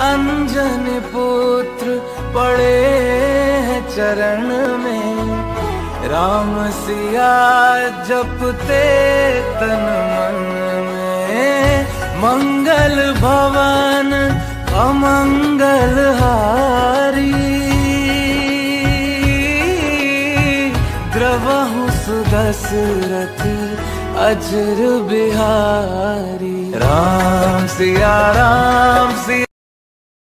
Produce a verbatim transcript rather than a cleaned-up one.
अंजन पुत्र पड़े हैं चरण में, राम सिया जपते तन मन में। मंगल भवन अमंगल हारी, द्रवहु सुदशरथ अजर बिहारी। राम सिया राम सिया